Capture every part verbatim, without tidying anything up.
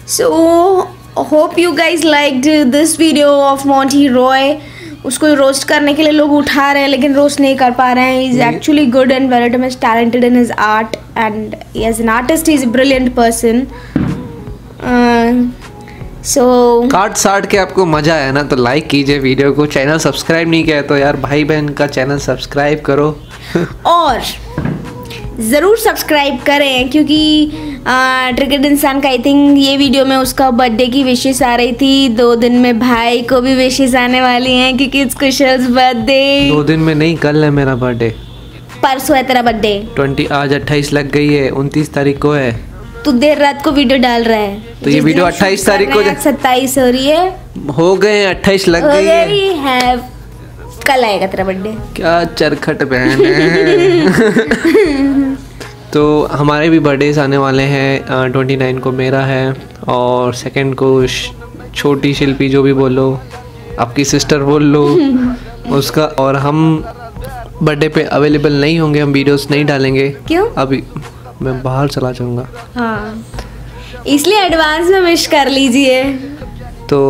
So hope you guys liked this video of Monty Roy. उसको roast करने के लिए लोग उठा रहे हैं लेकिन रोस्ट नहीं कर पा रहे हैं. He is actually good and very much talented in his art, and as an artist he is a brilliant person. Uh, so काट साट के आपको मजा आया ना तो लाइक कीजिए वीडियो को. चैनल सब्सक्राइब नहीं किया तो यार भाई बहन का चैनल सब्सक्राइब करो. और ज़रूर सब्सक्राइब करें क्योंकि ट्रिगर्ड इंसान का आई थिंक ये वीडियो में उसका बर्थडे की विशेष आ रही थी. दो दिन में भाई को भी विशेष आने वाली हैं क्योंकि इट्स कुशल्स बर्थडे. दो दिन में नहीं, कल है मेरा बर्थडे. परसों है तेरा बर्थडे. ट्वेंटी आज अट्ठाईस लग गई है, उनतीस तारीख को है. तू देर रात को वीडियो डाल रहा है तो ये वीडियो अट्ठाईस तारीख को सत्ताईस हो रही है. हो गए अट्ठाईस लग गई है. कल आएगा तेरा बर्थडे. क्या चरखट बहन है. तो हमारे भी बर्थडेज आने वाले हैं. ट्वेंटी नाइन को मेरा है और सेकंड को छोटी शिल्पी जो भी बोलो, आपकी सिस्टर बोल लो उसका. और हम बर्थडे पे अवेलेबल नहीं होंगे, हम वीडियोस नहीं डालेंगे. क्यों? अभी मैं बाहर चला जाऊंगा. हाँ, इसलिए एडवांस में विश कर लीजिए. तो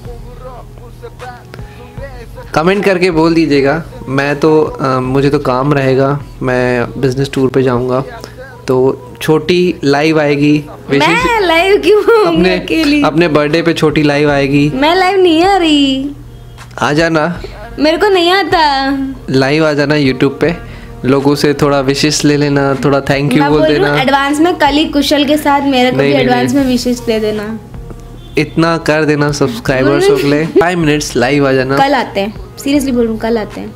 कमेंट करके बोल दीजिएगा. मैं तो आ, मुझे तो काम रहेगा, मैं बिजनेस टूर पे जाऊंगा तो छोटी लाइव आएगी. मैं लाइव क्यों अपने अकेली? अपने बर्थडे पे छोटी लाइव आएगी. मैं लाइव नहीं आ रही. आ जाना. मेरे को नहीं आता. लाइव आ जाना यूट्यूब पे. लोगों से थोड़ा विशेष ले लेना, थोड़ा थैंक यू बोल देना. एडवांस में कल ही कुशल के साथ मेरे को भी एडवांस में विशेष दे देना. इतना कर देना सब्सक्राइबर्स के लिए. फाइव मिनट्स लाइव आ जाना. कल आते हैं, सीरियसली बोल रहा हूँ, कल आते हैं.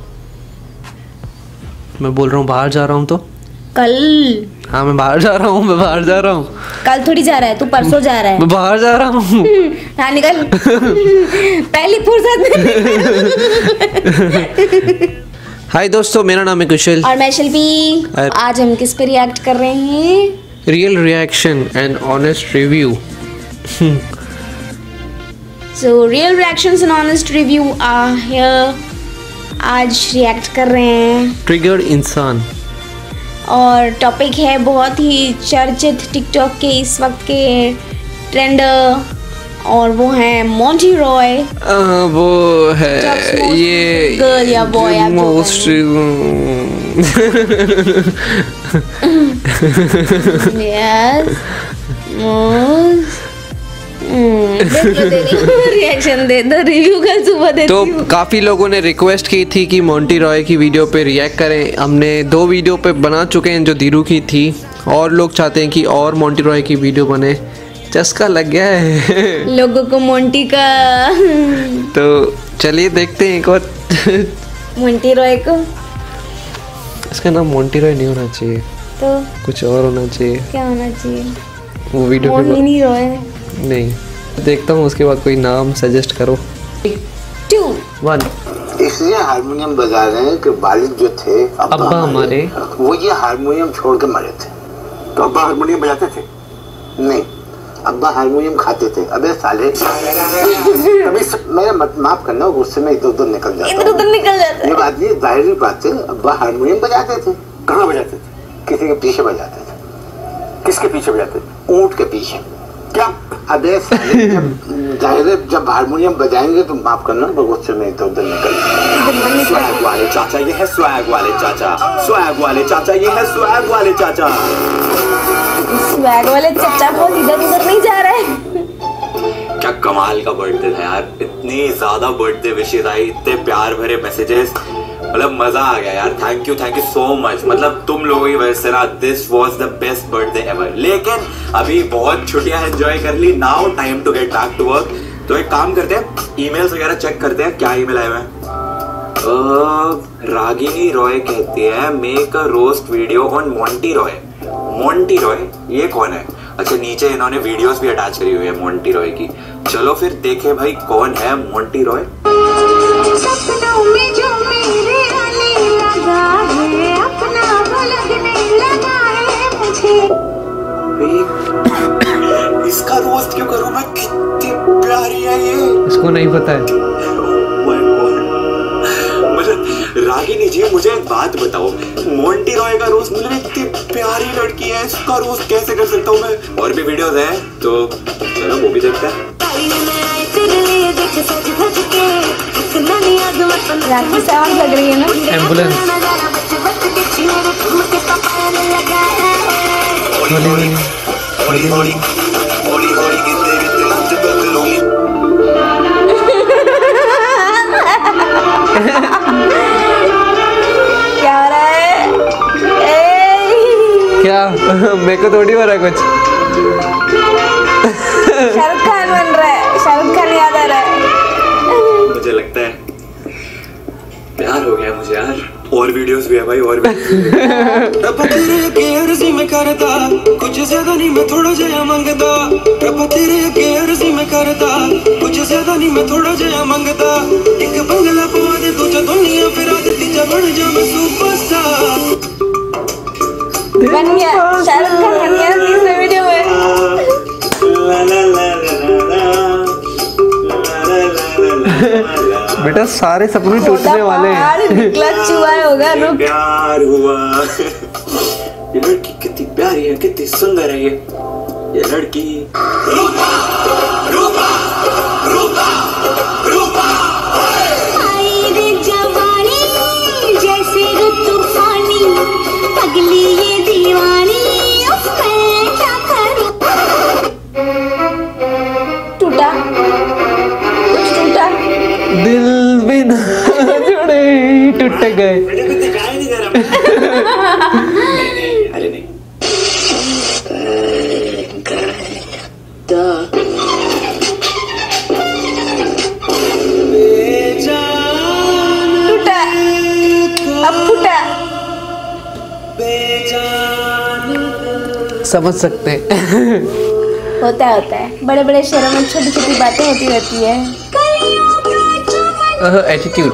मैं बोल रहा हूँ बाहर जा रहा हूँ तो कल. हाँ मैं बाहर जा रहा हूँ, मैं बाहर जा रहा हूँ. कल थोड़ी जा रहा है, तू परसों जा रहा है. मैं बाहर जा रहा हूँ. हाँ निकल. पहली फुर्सत में. हाय दोस्तों, मेरा नाम है कुशल और मैं शिल्पी. आज हम किस पे रिएक्ट कर रहे हैं? Real reaction and honest review. So real reactions and honest review are here. आज रिएक्ट कर रहे हैं ट्रिगर्ड इंसान और टॉपिक है बहुत ही चर्चित टिकटॉक के इस वक्त के ट्रेंडर और वो है मोंटी रॉय. वो है ये गर्ल या boy most. Yes most. Reaction दे दो, रिव्यू कल सुबह देती हूँ. तो काफ़ी लोगों ने रिक्वेस्ट की थी कि मोंटी रॉय की वीडियो पे रिएक्ट करें. हमने दो वीडियो पे बना चुके हैं जो धीरू की थी, और लोग चाहते हैं कि और मोंटी रॉय की वीडियो बने. चस्का लग गया है लोगों को मोंटी का. तो चलिए देखते हैं एक और. मोंटी रॉय को. इसका नाम मोंटी रॉय नहीं होना चाहिए, तो कुछ और होना चाहिए. क्या होना चाहिए? वो वीडियो मोंटी रॉय नहीं. देखता हूँ उसके बाद कोई नाम सजेस्ट करो. To one. इसलिए हारमोनियम बजा रहे हैं कि वालिद जो थे अब्बा, अब्बा हमारे, वो ये हारमोनियम छोड़ के मरे थे. तो अब्बा हारमोनियम बजाते थे? नहीं, अब्बा हारमोनियम खाते थे. अबे साले कभी मेरा मत माफ करना, गुस्से में इधर उधर निकल जाता इधर उधर निकल जाता है. ये बात ये जाहिर बात है. अब्बा हारमोनियम बजाते थे. कहाँ बजाते थे? किसी के पीछे बजाते थे. किसके पीछे बजाते थे? ऊंट के पीछे. क्या? अबे जाहिर है जब हारमोनियम बजाएंगे तो माफ करना, गुस्से में इधर उधर निकल. स्वैग वाले चाचा ये है, स्वैग वाले चाचा, स्वैग वाले चाचा ये है, स्वैग वाले चाचा. स्वैग वाले चाचा को इधर उधर नहीं जा रहा है. क्या कमाल का बर्थडे था यार. इतनी ज्यादा बर्थडे विशेस आई, इतने प्यार भरे मैसेजेस, मतलब मजा आ गया यार. Thank you thank you so much. मतलब तुम लोगों की वजह से ना this was the best birthday ever. लेकिन अभी बहुत छुट्टियां एंजॉय कर ली. Now time to get back to work. तो एक काम करते हैं, ईमेल्स वगैरह चेक करते हैं. क्या ईमेल आया है? रागिनी रॉय कहती है make a roast video on Monty Roy. Monty Roy ये कौन है? अच्छा, नीचे इन्होंने वीडियोस भी अटैच करी हुई है मोंटी रॉय की. चलो फिर देखें भाई कौन है मोंटी रॉय. सपनों में जो मेरे आने लगा है, अपना वो लगने लगा है मुझे. इसका रोस्ट क्यों करूं मैं? कितनी प्यारी है ये. इसको नहीं पता है. मुझे रागिनी जी मुझे एक बात बताओ, मोंटी रॉय का रोस्ट, मतलब इतनी प्यारी लड़की है, इसका रोस्ट कैसे कर सकता हूँ मैं? और भी वीडियोस हैं तो चलो वो भी देखते हैं। राखी सावंत लग रही है ना। एम्बुलेंस होली होली होली होली होली होली गिनते गिनते लंच कर लूंगी। क्या हो रहा है? क्या? मेरे को थोड़ी हो रहा है कुछ। शाहरुख खान बन रहा है, शाहरुख खान याद आ रहा है। मुझे लगता है प्यार हो गया मुझे यार। और वीडियोस भी है भाई, और भी। रब तेरे के अर्जी में करता, कुछ ज्यादा नहीं मैं थोड़ा जया मंगता। रब तेरे के अर्जी में करता, कुछ ज्यादा नहीं मैं थोड़ा जया मंगता। एक बंगला पवा दे तुझे दुनिया फिरा दे, तीजा बन जा मैं सुपरस्टार। बन गया, शाहरुख खान बन गया तीसरे वीडियो में। ला ला ला बेटा सारे सपने टूटने वाले हैं। निकला चुहा होगा, रुक। प्यार हुआ। ये लड़की कितनी प्यारी है, कितनी सुंदर है ये ये लड़की। रूपा, रूपा, रूपा, रूपा। आई रे जवानी जैसे तूफानी, पगली ये दीवानी, उफ मैं क्या करूं। टूटा, कुछ टूटा। दिल बिना जुड़े टूट गए। मैंने कुछ दिखाई नहीं दे रहा। नहीं नहीं, अरे नहीं। टूटा, अब फूटा। समझ सकते हैं। होता है होता है, बड़े बड़े शहरों में छोटी छोटी बातें होती रहती है। एटीट्यूड।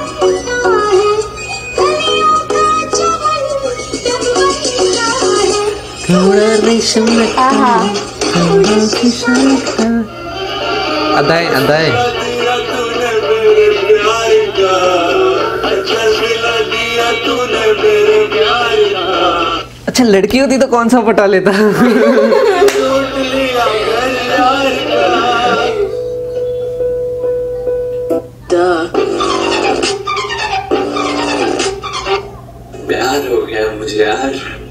आहा, अदाएं अदाएं। अच्छा लड़की होती तो कौन सा पटा लेता। प्यार हो गया मुझे यार।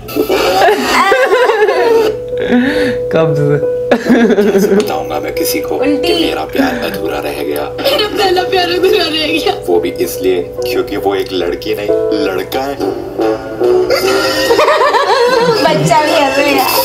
कब से बताऊंगा मैं किसी को कि उल्टी। मेरा प्यार अधूरा रह गया। मेरा पहला प्यार अधूरा रह गया। वो भी इसलिए क्योंकि वो एक लड़की नहीं लड़का है। बच्चा भी हंस रहा है।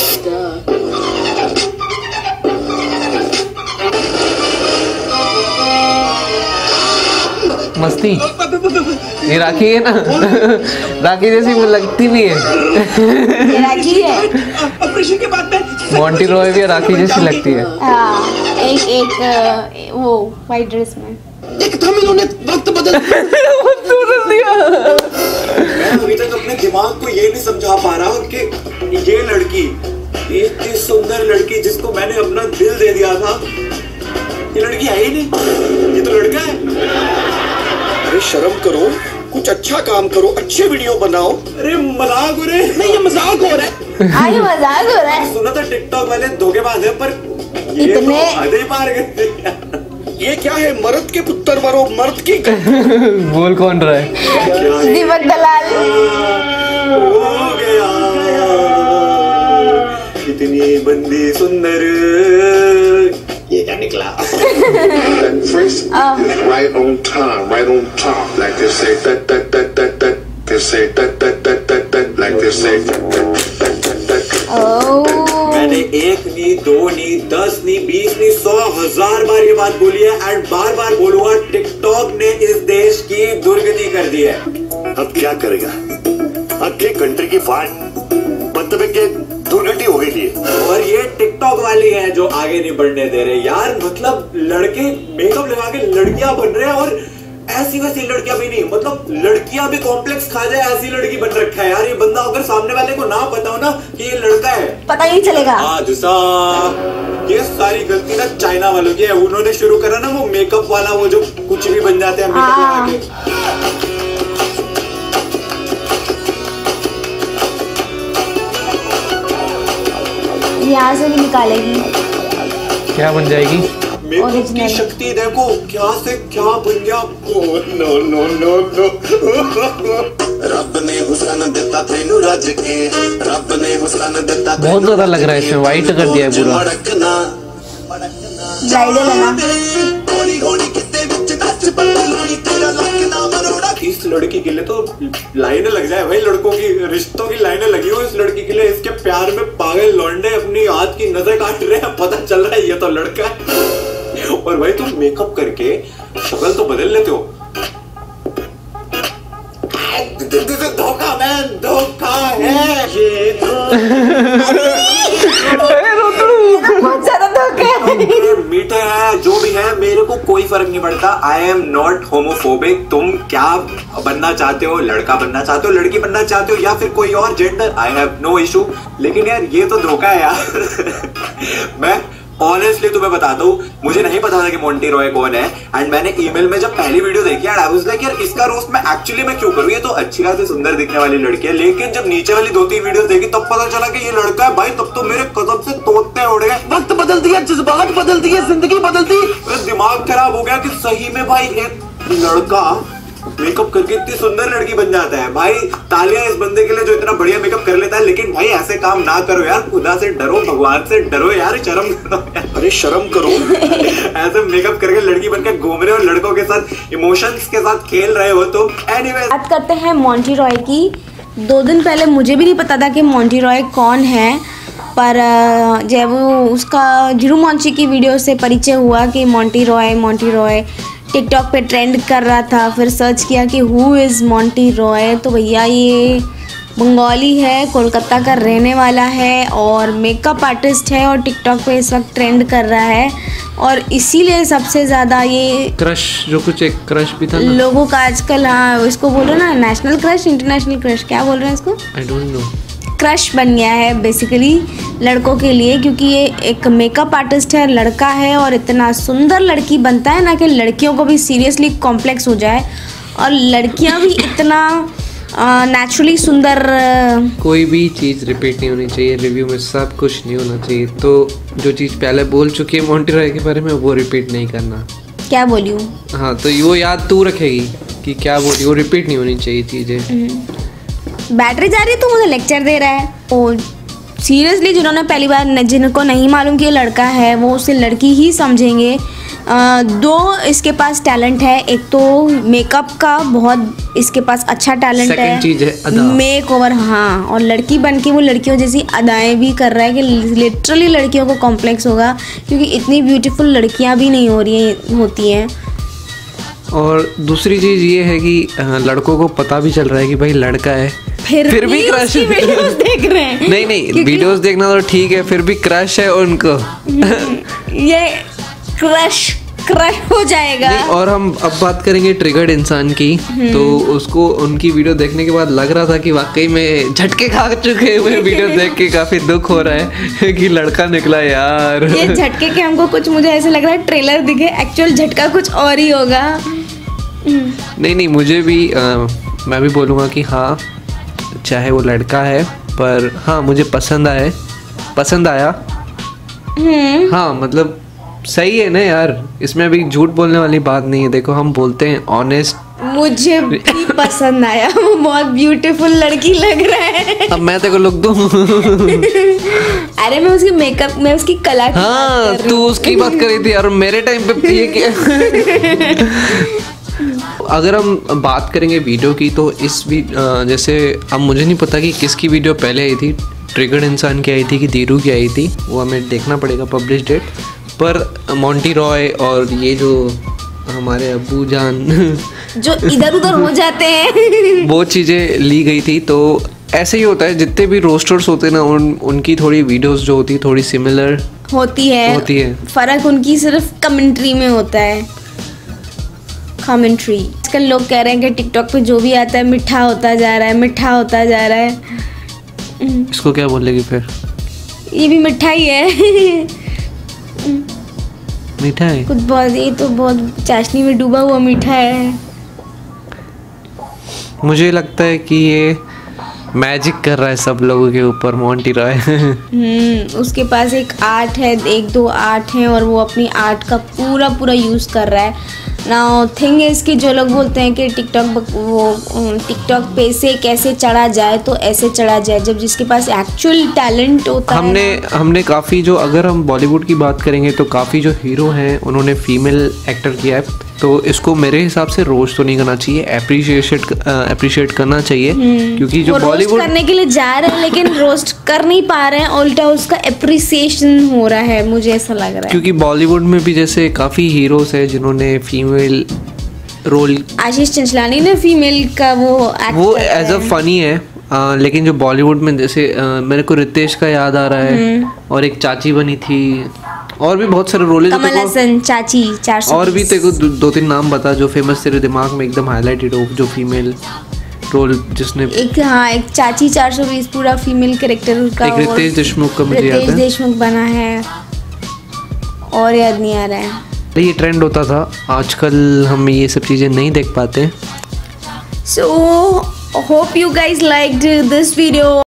मस्ती। ये राखी है ना, राखी जैसी वो लगती भी है। ये राखी है। ऑपरेशन के बाद में मोंटी रॉय भी राखी जैसी लगती है। हाँ, एक एक अ, वो वाइट ड्रेस में। एकदम इन्होंने वक्त बदल दिया। मैं अभी तक अपने दिमाग को ये नहीं समझा पा रहा कि ये लड़की, ये इतनी सुंदर लड़की जिसको मैंने अपना दिल दे दिया था, ये लड़की है ही नहीं, ये तो लड़का है। अरे शर्म करो, कुछ अच्छा काम करो, अच्छे वीडियो बनाओ। अरे मजाक हो रहे नहीं ये मजाक हो रहा है। हाँ ये मजाक हो रहा है। सुना था टिकटॉक वाले धोखेबाज है, पर ये इतने तो आधे पार गए। ये क्या है, मर्द के पुत्र मरो, मर्द की बोल कौन रहा है? दीपक दलाल। हो गया इतनी बंदी सुंदर, ये क्या निकला? That first is right on time, right on top. Like they say, that that that that that. They say that that that that that. Like they say, that that that that that. ओह, मैंने एक नहीं, दो नहीं, दस नहीं, बीस नहीं, सौ हजार बार ये बात बोली है एंड बार बार बोलूंगा, टिकटॉक ने इस देश की दुर्गति कर दी है। अब क्या करेगा? आखिर कंट्री की फाट मतलब है कि दुर्गति हो गई थी। और ये टिकटॉक वाली है जो आगे नहीं बढ़ने दे रहे यार। मतलब लड़के मेकअप लगा के लड़कियां बन रहे हैं, और ऐसी वैसी लड़कियां भी नहीं, मतलब लड़कियां भी कॉम्प्लेक्स खा जाए ऐसी लड़की बन रखा है यार। ये बंदा अगर सामने वाले को ना पता हो ना कि ये लड़का है, पता ही नहीं चलेगा। आज साहब ये सारी गलती ना चाइना वालों की है। उन्होंने शुरू करा ना वो मेकअप वाला, वो जो कुछ भी बन जाते हैं मेकअप लगा के। यहाँ से भी निकालेगी। क्या बन जाएगी? मेकअप की Original। शक्ति देखो, क्या से क्या बन गया। नो नो नो नो रब ने हुस्न दिता तेनू रज के, रब ने हुस्न दिता बहुत ज्यादा लग रहा है इसमें, वाइट कर दिया है पूरा। ब्राइडल है ना। इस लड़की के लिए तो लाइनें लग जाए भाई, लड़कों की रिश्तों की लाइनें लगी हो इस लड़की के लिए। इसके प्यार में पागल लौंडे अपनी हाथ की नजर काट रहे हैं, पता चल रहा है ये तो लड़का है। और भाई तुम मेकअप करके शक्ल तो बदल लेते हो। धोखा मैन, धोखा है ये। बहुत ज्यादा धोखा है। मीठे हैं जो भी है, मेरे को कोई फर्क नहीं पड़ता। I am not homophobic. तुम क्या बनना चाहते हो, लड़का बनना चाहते हो, लड़की बनना चाहते हो, या फिर कोई और gender, I have no issue. लेकिन यार ये तो धोखा है यार। मैं ऑनेस्टली तुम्हें बताता हूँ, मुझे नहीं पता था कि मोंटी रॉय कौन है। एंड मैंने ईमेल में जब पहली वीडियो देखी यार, आई वाज लाइक यार इसका रोस्ट मैं एक्चुअली मैं क्यों करूँ, ये तो अच्छी खासी सुंदर दिखने वाली लड़की है। लेकिन जब नीचे वाली दो तीन वीडियो देखी तब पता चला कि ये लड़का है भाई। तब तो मेरे कदम से तोड़ते उड़ गए। वक्त बदल दिया, जज्बात बदल दिए, जिंदगी बदल दी। दिमाग खराब हो गया कि सही में भाई एक लड़का मेकअप करके इतनी सुंदर लड़की बन जाता है। भाई तालियां इस बंदे के लिए जो इतना बढ़िया मेकअप कर लेता है। लेकिन भाई ऐसे काम ना करो यार, खुदा से डरो, भगवान से डरो यार, शर्म करो यार। अरे शर्म करो। ऐसे मेकअप करके लड़की बनकर घूम रहे हो, लड़कों के साथ इमोशंस के साथ खेल रहे हो। तो एनीवे बात करते हैं मोंटी रॉय की। दो दिन पहले मुझे भी नहीं पता था कि मोंटी रॉय कौन है, पर जब वो उसका जीरू मोंची की वीडियो से परिचय हुआ कि Monty Roy Monty Roy TikTok पे ट्रेंड कर रहा था। फिर सर्च किया कि हु इज़ मोंटी रॉय, तो भैया ये बंगाली है, कोलकाता का रहने वाला है और मेकअप आर्टिस्ट है और टिकटॉक पे इस वक्त ट्रेंड कर रहा है। और इसीलिए सबसे ज़्यादा ये क्रश, जो कुछ एक क्रश भी था ना लोगों का आजकल, हाँ इसको बोल रहे ना नेशनल क्रश, इंटरनेशनल क्रश, क्या बोल रहे हैं इसको, आई डोंट नो, क्रश बन गया है बेसिकली लड़कों के लिए। क्योंकि ये एक मेकअप आर्टिस्ट है, लड़का है और इतना सुंदर लड़की बनता है ना कि लड़कियों को भी सीरियसली कॉम्प्लेक्स हो जाए। और लड़कियां भी इतना नेचुरली सुंदर। कोई भी चीज़ रिपीट नहीं होनी चाहिए रिव्यू में, सब कुछ नहीं होना चाहिए। तो जो चीज़ पहले बोल चुकी है मोंटी रॉय के बारे में वो रिपीट नहीं करना। क्या बोली हूँ? हाँ तो वो याद तू रखेगी कि क्या बोली, वो रिपीट नहीं होनी चाहिए चीज़ें। बैटरी जा रही है तो मुझे लेक्चर दे रहा है। ओ सीरियसली जिन्होंने पहली बार, जिनको नहीं मालूम कि ये लड़का है, वो उसे लड़की ही समझेंगे। आ, दो इसके पास टैलेंट है, एक तो मेकअप का बहुत इसके पास अच्छा टैलेंट है, सेकंड चीज है अदा, मेक ओवर। हाँ, और लड़की बन के वो लड़कियों जैसी अदाएं भी कर रहा है कि लिटरली लड़कियों को कॉम्प्लेक्स होगा, क्योंकि इतनी ब्यूटीफुल लड़कियां भी नहीं हो रही हैं होती हैं। और दूसरी चीज़ ये है कि लड़कों को पता भी चल रहा है कि भाई लड़का है, फिर, फिर भी क्रश वीडियोस देख रहे हैं। नहीं नहीं वीडियोस देखना तो ठीक है, फिर भी क्रश है उनको। ये क्रश क्रश हो जाएगा। नहीं, और हम अब बात करेंगे ट्रिगर्ड इंसान की। तो उसको उनकी वीडियो देखने के बाद लग रहा था कि वाकई में झटके खा चुके हुए वीडियो देख के काफी दुख हो रहा है कि लड़का निकला यार। ये झटके के हमको कुछ, मुझे ऐसे लग रहा है ट्रेलर दिखे, एक्चुअल झटका कुछ और ही होगा। नहीं नहीं मुझे भी आ, मैं भी बोलूँगा कि हाँ चाहे वो लड़का है, पर हाँ मुझे पसंद आए पसंद आया। हाँ मतलब सही है ना यार, इसमें अभी झूठ बोलने वाली बात नहीं है। देखो हम बोलते हैं ऑनेस्ट। मुझे भी पसंद आया, वो बहुत ब्यूटीफुल लड़की लग रहा है। अब मैं तेरे को लुक दूं? अरे मैं उसकी मेकअप, मैं उसकी कला की हाँ बात कर तू उसकी बात कर रही थी यार, मेरे टाइम पे ये क्या। अगर हम बात करेंगे वीडियो की तो इस भी जैसे अब मुझे नहीं पता कि किसकी वीडियो पहले आई थी, ट्रिगर्ड इंसान की आई थी कि धीरू की आई थी, वो हमें देखना पड़ेगा पब्लिश डेट। पर मोंटी रॉय और ये जो हमारे अब्बू जान जो इधर उधर हो जाते हैं वो चीज़ें ली गई थी। तो ऐसे ही होता है, जितने भी रोस्टर्स होते हैं ना उन उनकी थोड़ी वीडियोस जो होती है थोड़ी सिमिलर होती है होती है फर्क उनकी सिर्फ कमेंट्री में होता है, कमेंट्री। आजकल लोग कह रहे हैं कि टिकटॉक पे जो भी आता है मीठा होता जा रहा है, मीठा होता जा रहा है। इसको क्या बोलेगी फिर? ये भी मीठा ही है। मीठा है कुछ बहुत, ये तो बहुत चाशनी में डूबा हुआ मीठा है। मुझे लगता है कि ये मैजिक कर रहा है सब लोगों के ऊपर मोंटी रॉय। हम्म उसके पास एक आर्ट है, एक दो आर्ट हैं और वो अपनी आर्ट का पूरा पूरा यूज़ कर रहा है। नाउ थिंग है इसकी, जो लोग बोलते हैं कि टिकटॉक वो टिकटॉक पे से कैसे चढ़ा जाए तो ऐसे चढ़ा जाए, जब जिसके पास एक्चुअल टैलेंट होता हमने है ना, हमने काफ़ी जो, अगर हम बॉलीवुड की बात करेंगे तो काफ़ी जो हीरो हैं उन्होंने फीमेल एक्टर किया है, तो इसको मेरे हिसाब से रोस्ट तो नहीं करना चाहिए, अप्रिशिएट अप्रिशिएट करना चाहिए। क्योंकि जो वो रोस्ट बॉलीवुड करने के लिए जा रहे हैं लेकिन रोस्ट कर नहीं पा रहे हैं, उल्टा उसका अप्रिसिएशन हो रहा है, मुझे ऐसा लग रहा है। क्योंकि बॉलीवुड में भी जैसे काफ़ी हीरोज हैं जिन्होंने फीमेल रोल, आशीष चंचलानी ने फीमेल का वो act वो कर रहा एज अ है। फनी है। आ, लेकिन जो बॉलीवुड में जैसे आ, मेरे को रितेश का याद आ रहा है, और एक चाची बनी थी, और भी बहुत सारे रोल है जो कमल तेरे को- हसन, चाची, चार सौ और भी तेरे को दो, दो तीन नाम बता जो फेमस तेरे दिमाग में एकदम हाईलाइटेड हो, जो फीमेल रोल जिसने। एक हाँ एक चाची चार सौ बीस पूरा फीमेल कैरेक्टर का, एक और रितेश देशमुख का मुझे याद रितेश है, देशमुख बना है, और याद नहीं आ रहा है। ये ट्रेंड होता था। आजकल हम ये सब चीज़ें नहीं देख पाते। So hope you guys liked this video.